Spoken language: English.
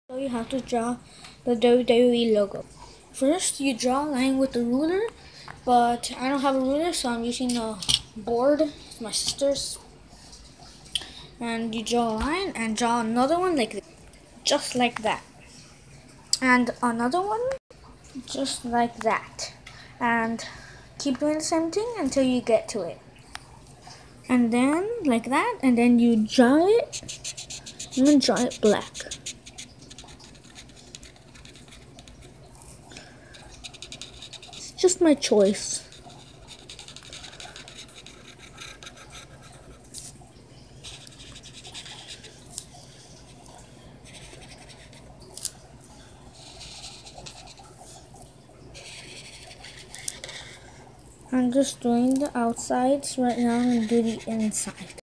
So you have to draw the WWE logo. First, you draw a line with the ruler, but I don't have a ruler, so I'm using a board, my sister's. And you draw a line and draw another one like this, just like that. And another one, just like that. And keep doing the same thing until you get to it. And then, like that, and then you draw it. I'm gonna draw it black. It's just my choice. I'm just doing the outsides right now and do the inside.